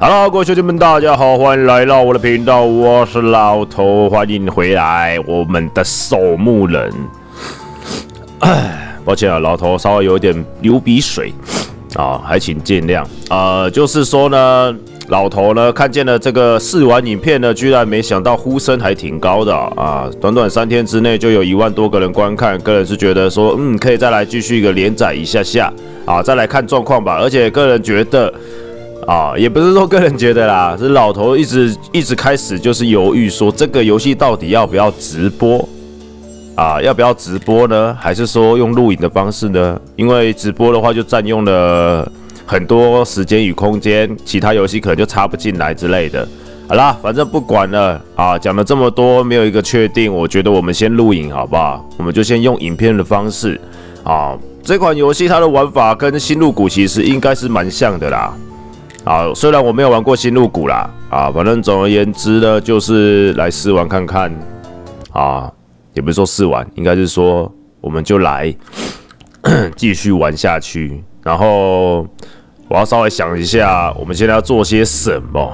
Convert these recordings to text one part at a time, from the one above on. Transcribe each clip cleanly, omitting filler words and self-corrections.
Hello， 各位兄弟们，大家好，欢迎来到我的频道，我是老头，欢迎回来，我们的守墓人。抱歉啊，老头稍微有点流鼻水啊，还请见谅。就是说呢，老头呢看见了这个试玩影片呢，居然没想到呼声还挺高的啊！短短3天之内就有1万多个人观看，个人是觉得说，可以再来继续一个连载一下啊，再来看状况吧。而且个人觉得。也不是说个人觉得啦，是老头一直开始就是犹豫说这个游戏到底要不要直播要不要直播呢？还是说用录影的方式呢？因为直播的话就占用了很多时间与空间，其他游戏可能就插不进来之类的。好啦，反正不管了讲了这么多，没有一个确定，我觉得我们先录影好不好？我们就先用影片的方式这款游戏它的玩法跟新入谷其实应该是蛮像的啦。虽然我没有玩过新入谷啦，反正总而言之呢，就是来试玩看看，也不是说试玩，应该是说我们就来继续玩下去。然后我要稍微想一下，我们现在要做些什么。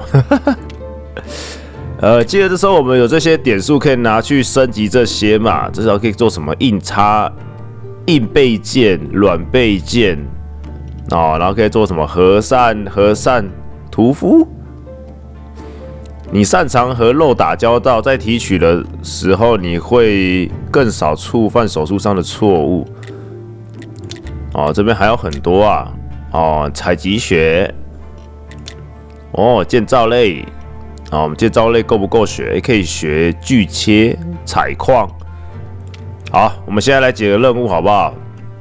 记得这时候我们有这些点数可以拿去升级这些嘛，这时候可以做什么硬插、硬倍件、软倍件。然后可以做什么和善屠夫？你擅长和肉打交道，在提取的时候你会更少触犯手术上的错误。这边还有很多采集学，建造类，我们建造类够不够学？可以学锯切、采矿。好，我们现在来解个任务好不好？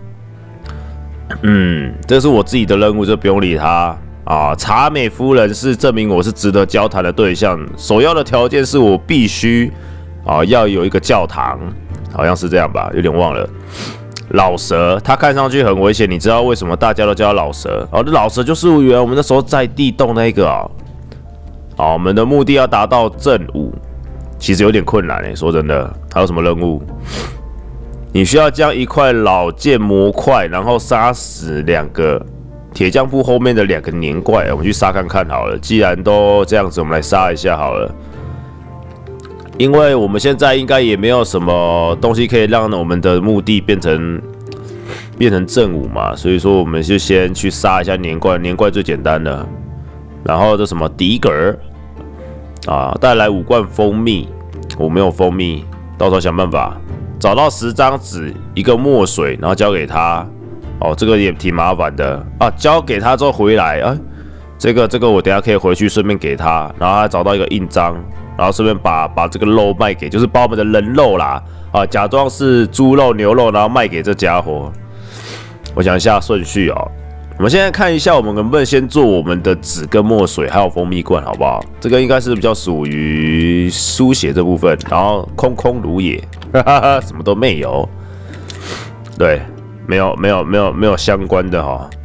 这是我自己的任务，就不用理他查美夫人是证明我是值得交谈的对象，首要的条件是我必须要有一个教堂，好像是这样吧，有点忘了。老蛇，他看上去很危险，你知道为什么大家都叫他老蛇？老蛇就是原来我们那时候在地洞那个我们的目的要达到正5，其实有点困难说真的。还有什么任务？你需要将1块老剑磨块，然后杀死2个铁匠铺后面的2个年怪。我们去杀看看好了。既然都这样子，我们来杀一下好了。因为我们现在应该也没有什么东西可以让我们的目的变成正5嘛，所以说我们就先去杀一下年怪。年怪最简单的。然后这什么迪格带来5罐蜂蜜。我没有蜂蜜，到时候想办法。找到10张纸，1个墨水，然后交给他。这个也挺麻烦的交给他之后回来，这个我等一下可以回去顺便给他，然后他找到一个印章，然后顺便把这个肉卖给，就是把我们的人肉啦假装是猪肉、牛肉，然后卖给这家伙。我想一下顺序我们现在看一下，我们能不能先做我们的纸跟墨水，还有蜂蜜罐，好不好？这个应该是比较属于书写这部分，然后空如也，什么都没有。对，没有相关的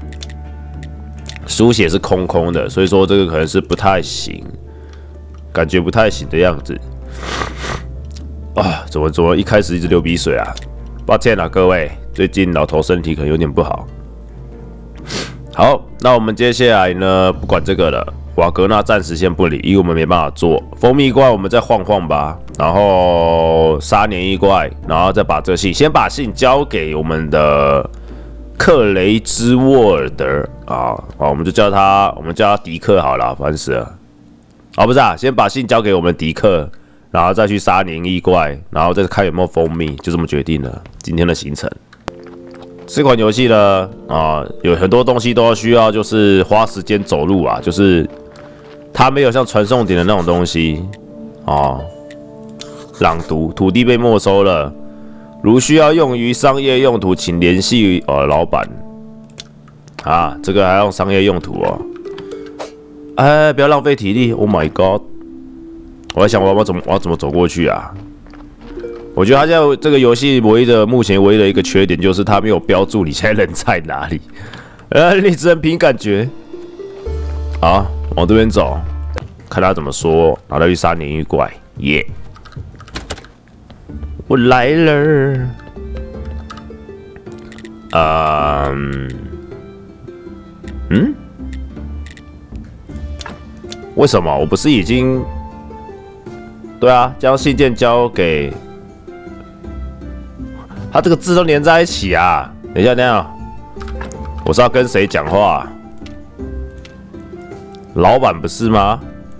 书写是空的，所以说这个可能是不太行，感觉不太行的样子。怎么一开始一直流鼻水啊？抱歉啊，各位，最近老头身体可能有点不好。好，那我们接下来呢，不管这个了，瓦格纳暂时先不理，因为我们没办法做蜂蜜怪，我们再晃晃吧。然后杀年一怪，然后再把这个先把信交给我们的克雷兹沃尔德我们就叫他迪克好了，烦死了。不是先把信交给我们迪克，然后再去杀年一怪，然后再看有没有蜂蜜，就这么决定了今天的行程。这款游戏呢，有很多东西都需要就是花时间走路就是它没有像传送点的那种东西朗读，土地被没收了，如需要用于商业用途，请联系老板。这个还要用商业用途不要浪费体力。Oh my god！ 我在想我要怎么走过去啊？我觉得他现在这个游戏目前唯一的一个缺点就是他没有标注你现在人在哪里，你只能凭感觉。好，往这边走，看他怎么说，然后再去杀鲶鱼怪。耶！我来了。 为什么？我不是已经对啊，将信件交给他，这个字都连在一起啊！等一下，等一下，我是要跟谁讲话？老板不是吗？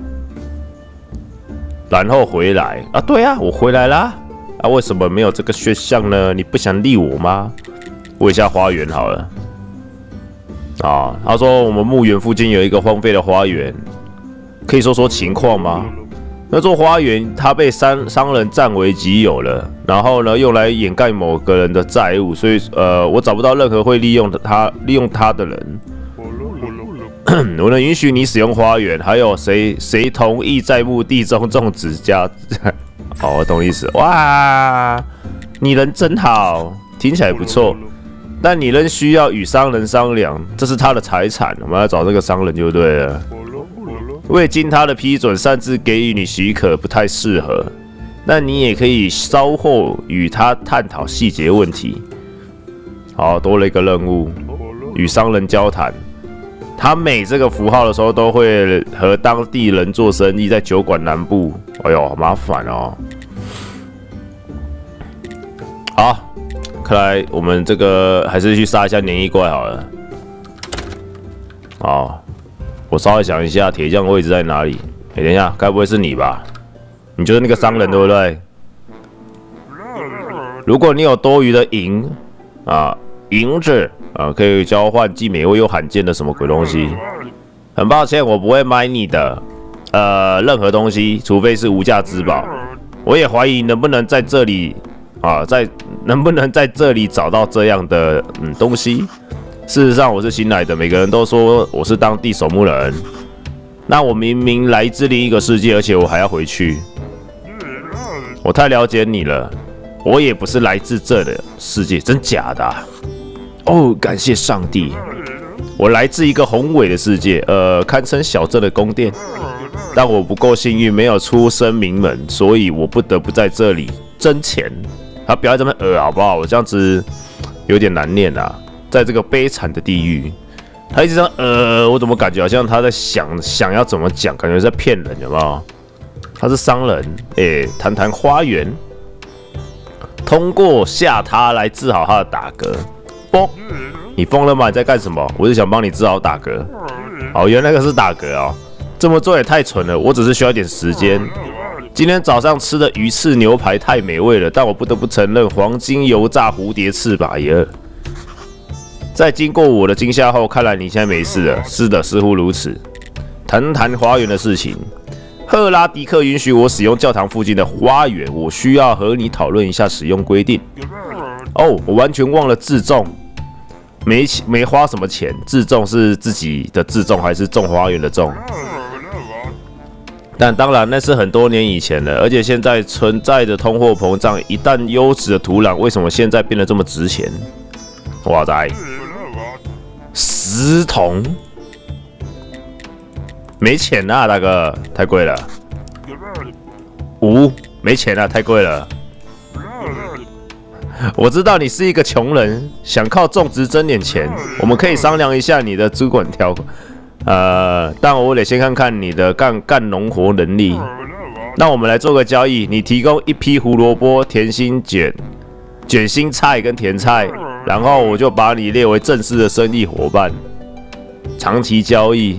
然后回来啊？对啊，我回来啦。啊，为什么没有这个选项呢？你不想理我吗？问一下花园好了。啊，他说我们墓园附近有一个荒废的花园，可以说说情况吗？那座花园它被商人占为己有了，然后呢用来掩盖某个人的债务，所以我找不到任何会利用他的人。我能允许你使用花园，还有谁同意在墓地中种植家？好，我懂意思。哇，你人真好，听起来不错。但你仍需要与商人商量，这是他的财产，我们要找这个商人就对了。未经他的批准擅自给予你许可不太适合，但你也可以稍后与他探讨细节问题。好，多了一个任务，与商人交谈。他每这个符号的时候都会和当地人做生意，在酒馆南部。哎呦，好麻烦哦。好，看来我们这个还是去杀一下黏液怪好了。好，我稍微想一下铁匠位置在哪里。等一下，该不会是你吧？你就是那个商人对不对？如果你有多余的银子可以交换既美味又罕见的什么鬼东西。很抱歉，我不会买你的任何东西，除非是无价之宝。我也怀疑能不能在这里能不能在这里找到这样的东西。事实上，我是新来的，每个人都说我是当地守墓人。那我明明来自另一个世界，而且我还要回去。我太了解你了，我也不是来自这的世界，真假的哦，感谢上帝，我来自一个宏伟的世界，堪称小镇的宫殿。但我不够幸运，没有出身名门，所以我不得不在这里挣钱。他不要这么好不好？我这样子有点难念啊，在这个悲惨的地狱。他一直这样我怎么感觉好像他在想要怎么讲，感觉在骗人，有没有？他是商人，谈花园，通过吓他来治好他的打嗝。疯，你疯了吗？你在干什么？我是想帮你治好打嗝。哦，原来那个是打嗝哦，这么做也太蠢了。我只是需要一点时间。今天早上吃的鱼翅牛排太美味了，但我不得不承认，黄金油炸蝴蝶翅吧耶。在经过我的惊吓后，看来你现在没事了。是的，似乎如此。谈花园的事情。赫拉迪克允许我使用教堂附近的花园，我需要和你讨论一下使用规定。哦，我完全忘了自重，没花什么钱。自重是自己的自重，还是种花园的种？但当然，那是很多年以前了，而且现在存在着通货膨胀。一旦优质的土壤，为什么现在变得这么值钱？哇塞，10桶，没钱啊，大哥，太贵了。5，没钱啊，太贵了。我知道你是一个穷人，想靠种植挣点钱。我们可以商量一下你的资管条款。但我得先看看你的干农活能力。那我们来做个交易，你提供1批胡萝卜、甜心卷心菜跟甜菜，然后我就把你列为正式的生意伙伴。长期交易，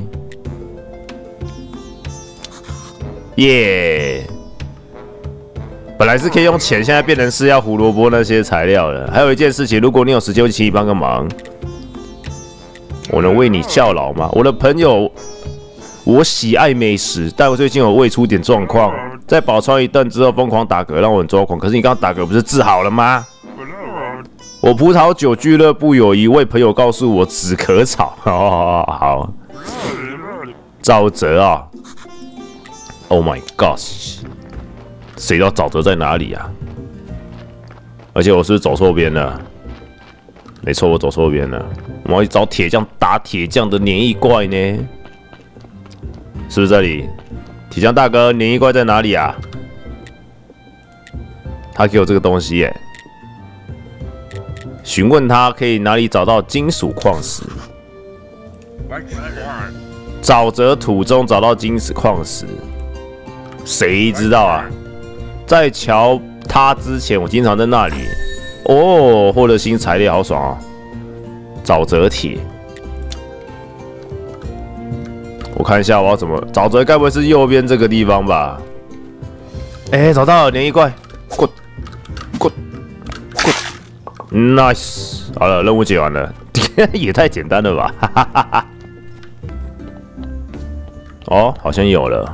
耶！本来是可以用钱，现在变成是要胡萝卜那些材料了。还有一件事情，如果你有时间，我请你帮个忙。我能为你效劳吗？我的朋友，我喜爱美食，但我最近有胃出点状况，在饱餐一顿之后疯狂打嗝，让我很抓狂。可是你刚刚打嗝不是治好了吗？我葡萄酒俱乐部有一位朋友告诉我止咳草，好，沼泽啊 ！Oh my gosh， 谁知道沼泽在哪里啊？而且我是不是走错边了？没错，我走错边了。我们要去找铁匠打铁匠的黏液怪呢，是不是这里？铁匠大哥，黏液怪在哪里啊？他给我这个东西耶。询问他可以哪里找到金属矿石。 沼泽土中找到金石矿石，谁知道啊？在瞧它之前，我经常在那里。哦，获得新材料，好爽啊！沼泽铁，我看一下我要怎么。沼泽该不会是右边这个地方吧？哎，找到了，鲶鱼怪，滚滚滚 ，nice！ 好了，任务解完了，也太简单了吧！哈哈哈哈。哦，好像有了，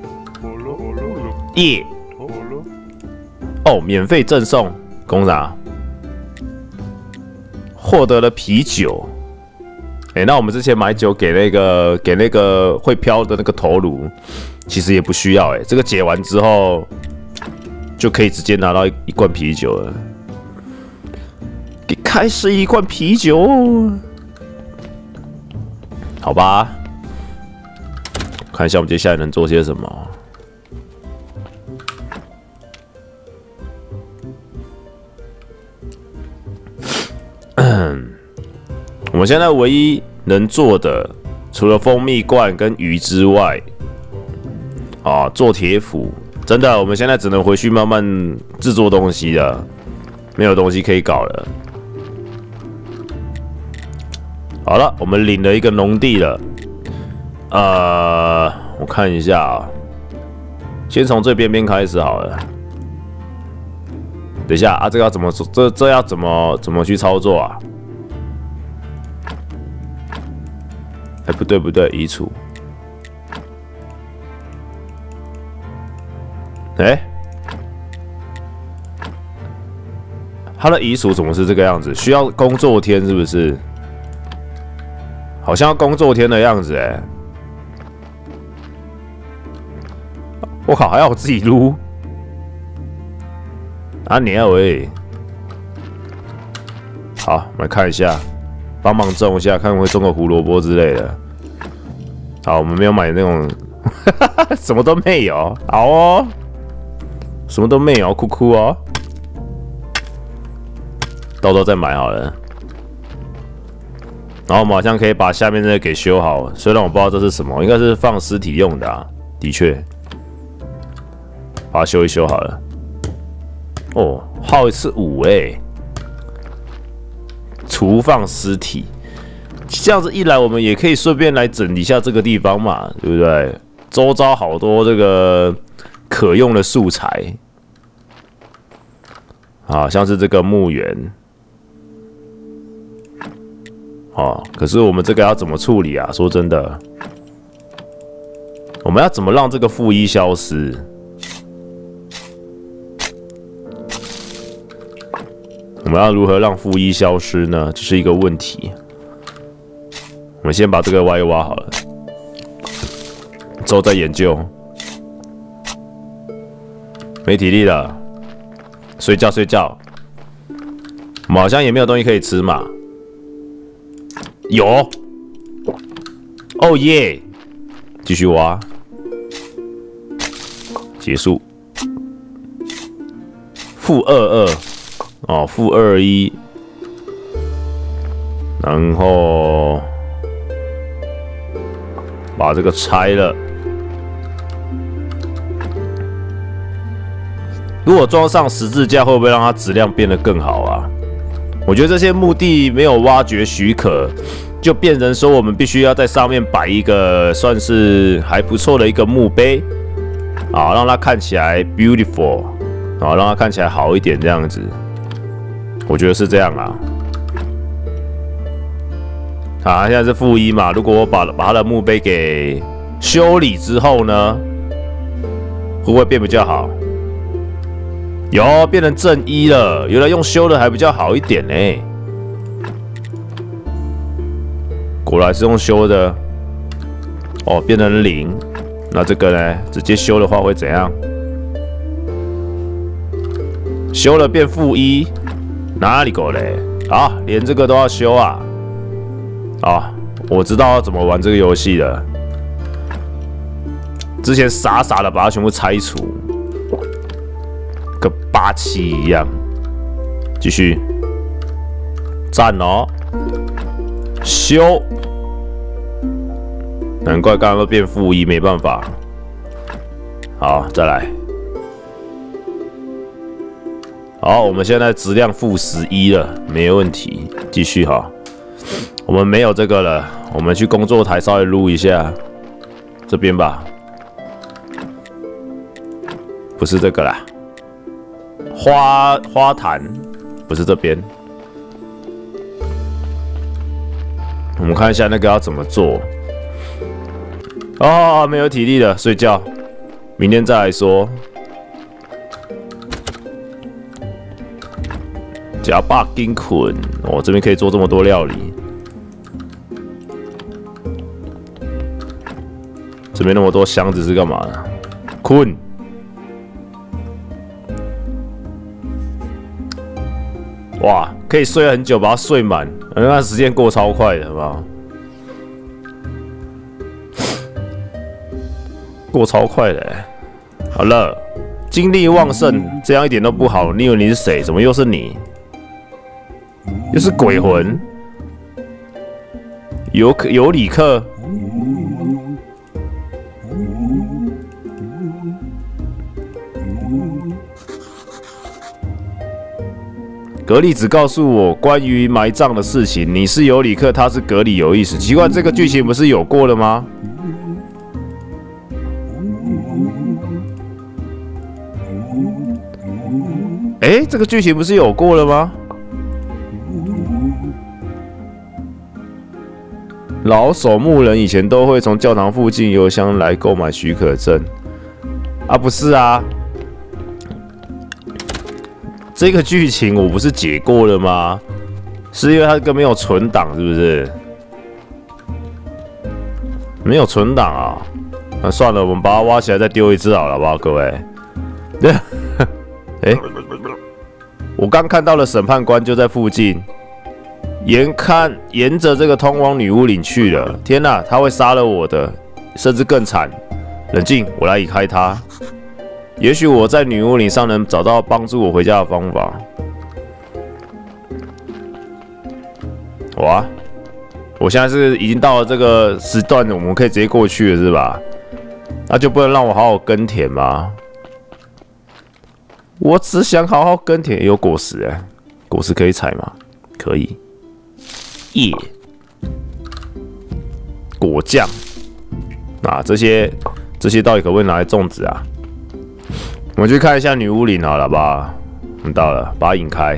耶！哦，免费赠送，公啥？获得了啤酒。哎，那我们之前买酒给那个会飘的那个头颅，其实也不需要哎，这个解完之后就可以直接拿到一罐啤酒了。给开始一罐啤酒，好吧。看一下我们接下来能做些什么。我们现在唯一能做的，除了蜂蜜罐跟鱼之外，啊，做铁斧。真的，我们现在只能回去慢慢制作东西了，没有东西可以搞了。好了，我们领了一个农地了。我看一下啊，先从最边边开始好了。等一下啊，这个要怎么做？这要怎么去操作啊？哎，不对，移除。哎，它的移除怎么是这个样子？需要工作天是不是？好像要工作天的样子哎。我靠，还要我自己撸？啊，你要喂。好，我们来看一下，帮忙种一下，看会种个胡萝卜之类的。好，我们没有买那种，什么都没有。好哦，什么都没有，酷酷哦。到时候再买好了。然后我们好像可以把下面这个给修好，虽然我不知道这是什么，应该是放尸体用的啊。的确，把它修一修好了。哦，耗一次5哎，储放尸体，这样子一来，我们也可以顺便来整理一下这个地方嘛，对不对？周遭好多这个可用的素材，啊，像是这个墓园，哦，可是我们这个要怎么处理啊？说真的，我们要怎么让这个负一消失？我们要如何让负一消失呢？这是一个问题。我们先把这个挖一挖好了，之后再研究。没体力了，睡觉睡觉。我们好像也没有东西可以吃嘛。有，哦耶！继续挖，结束。-22。哦，-21，然后把这个拆了。如果装上十字架，会不会让它质量变得更好啊？我觉得这些墓地没有挖掘许可，就变成说我们必须要在上面摆一个算是还不错的一个墓碑啊，让它看起来 beautiful 啊，让它看起来好一点这样子。我觉得是这样啊。啊，现在是-1嘛。如果我把他的墓碑给修理之后呢，会不会变比较好？有，变成正1了。原来用修的还比较好一点呢。果然是用修的。哦，变成0。那这个呢，直接修的话会怎样？修了变-1。哪里狗嘞？啊，连这个都要修啊！啊，我知道要怎么玩这个游戏了。之前傻傻的把它全部拆除，跟87一样。继续，赞哦！修， 难怪刚刚都变-1，没办法。好，再来。好，我们现在质量-11了，没有问题，继续哈。我们没有这个了，我们去工作台稍微撸一下，这边吧。不是这个啦，花坛不是这边。我们看一下那个要怎么做。哦，没有体力了，睡觉，明天再来说。假霸金捆，哦，这边可以做这么多料理。这边那么多箱子是干嘛的？困。哇，可以睡很久，把它睡满，那时间过超快的，好不好？过超快的欸。好了，精力旺盛，这样一点都不好。你以为你是谁？怎么又是你？又是鬼魂？有理克？格里只告诉我关于埋葬的事情，你是尤里克，他是格里有意思。奇怪，这个剧情不是有过了吗？这个剧情不是有过了吗？老守墓人以前都会从教堂附近邮箱来购买许可证啊，不是啊？这个剧情我不是解过了吗？是因为它这个没有存档，是不是？没有存档啊？那算了，我们把它挖起来再丢一只好了，好不好，各位？我刚看到了审判官就在附近，沿着这个通往女巫岭去了。天哪，他会杀了我的，甚至更惨。冷静，我来移开他。也许我在女巫岭上能找到帮助我回家的方法。哇！我现在是已经到了这个时段，我们可以直接过去了，是吧？那就不能让我好好耕田吗？我只想好好耕田。有果实哎，果实可以采吗？可以。耶！果酱啊，这些到底可不可以拿来种植啊？我们去看一下女巫岭好了吧？我们到了，把它引开。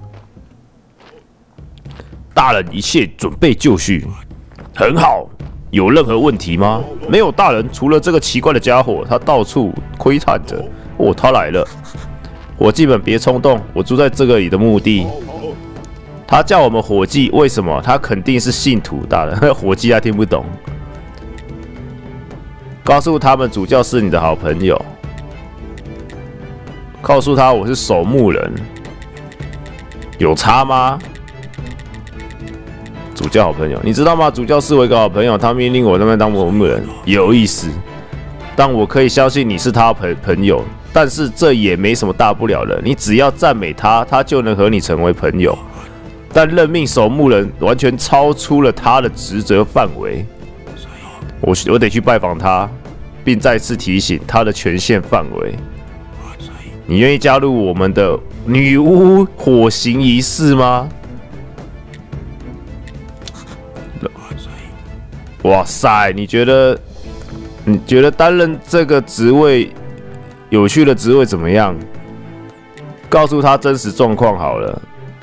大人，一切准备就绪，很好。有任何问题吗？没有，大人。除了这个奇怪的家伙，他到处窥探着。哦，他来了。伙计们，别冲动，我住在这个里的墓地。他叫我们伙计，为什么？他肯定是信徒。大人，伙计他听不懂。告诉他们，主教是你的好朋友。告诉他我是守墓人，有差吗？主教好朋友，你知道吗？主教视我一个好朋友，他命令我那边当守墓人，有意思。但我可以相信你是他朋友，但是这也没什么大不了的。你只要赞美他，他就能和你成为朋友。但任命守墓人完全超出了他的职责范围。我得去拜访他，并再次提醒他的权限范围。你愿意加入我们的女巫火刑仪式吗？哇塞，你觉得担任这个职位有趣的职位怎么样？告诉他真实状况好了。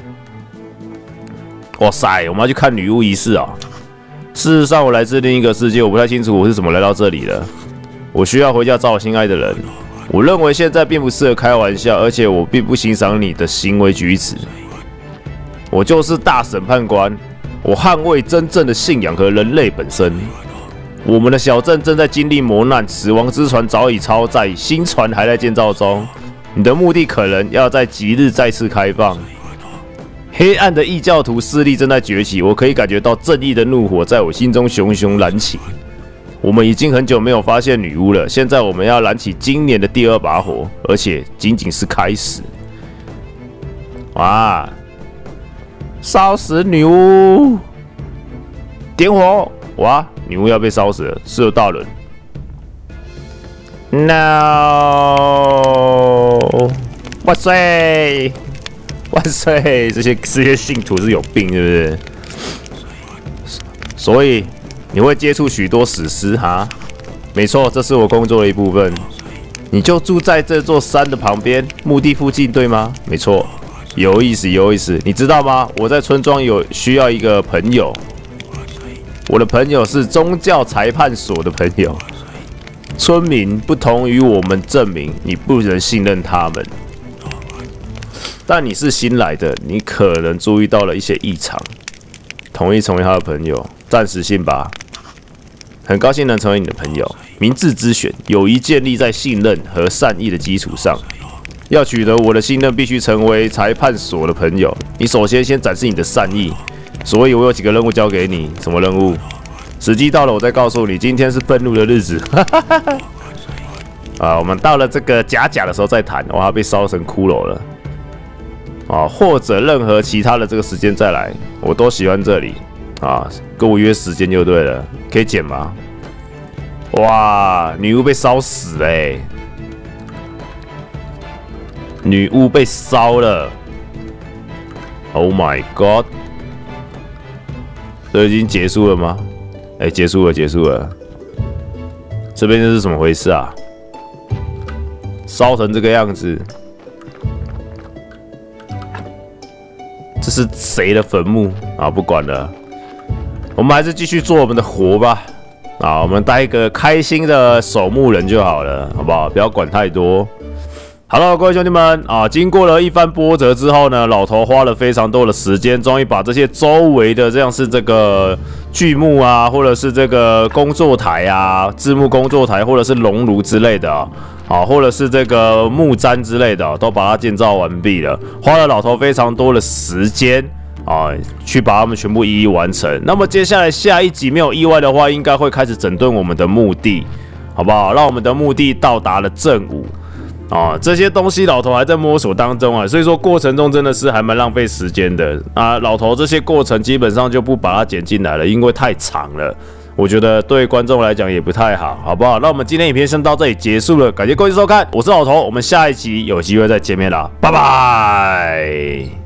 哇塞，我们要去看女巫仪式啊！事实上，我来自另一个世界，我不太清楚我是怎么来到这里的。我需要回家找我心爱的人。我认为现在并不适合开玩笑，而且我并不欣赏你的行为举止。我就是大审判官，我捍卫真正的信仰和人类本身。我们的小镇正在经历磨难，死亡之船早已超载，新船还在建造中。你的目的可能要在即日再次开放。黑暗的异教徒势力正在崛起，我可以感觉到正义的怒火在我心中熊熊燃起。我们已经很久没有发现女巫了，现在我们要燃起今年的第2把火，而且仅仅是开始。哇！烧死女巫！点火！哇！ 女巫要被烧死了，是有大人。No！ 万岁！万岁！这些信徒是有病，是不是？所以你会接触许多死尸哈？没错，这是我工作的一部分。你就住在这座山的旁边，墓地附近，对吗？没错，有意思，有意思。你知道吗？我在村庄需要一个朋友，我的朋友是宗教裁判所的朋友。村民不同于我们证明你不能信任他们，但你是新来的，你可能注意到了一些异常。同意成为他的朋友，暂时性吧。很高兴能成为你的朋友。明智之选，友谊建立在信任和善意的基础上。要取得我的信任，必须成为裁判所的朋友。你首先展示你的善意，所以我有几个任务交给你。什么任务？时机到了，我再告诉你。今天是愤怒的日子。啊，我们到了这个假的时候再谈。哇，他被烧成骷髅了。啊，或者任何其他的这个时间再来，我都喜欢这里。啊，跟我约时间就对了，可以剪吗？哇，女巫被烧死了欸！女巫被烧了 ！Oh my god！ 这已经结束了吗？哎，结束了，结束了。这边这是怎么回事啊？烧成这个样子，这是谁的坟墓啊？不管了。我们还是继续做我们的活吧，啊，我们当一个开心的守墓人就好了，好不好？不要管太多。好了，各位兄弟们啊，经过了一番波折之后呢，老头花了非常多的时间，终于把这些周围的，像是这个锯木啊，或者是这个工作台啊，制木工作台，或者是熔炉之类的啊，或者是这个木毡之类的，都把它建造完毕了，花了老头非常多的时间。去把它们全部一一完成。那么接下来下一集没有意外的话，应该会开始整顿我们的墓地，好不好？让我们的墓地到达了正午。这些东西老头还在摸索当中啊，所以说过程中真的是还蛮浪费时间的啊。老头这些过程基本上就不把它剪进来了，因为太长了。我觉得对观众来讲也不太好，好不好？那我们今天影片先到这里结束了，感谢各位收看，我是老头，我们下一集有机会再见面啦，拜拜。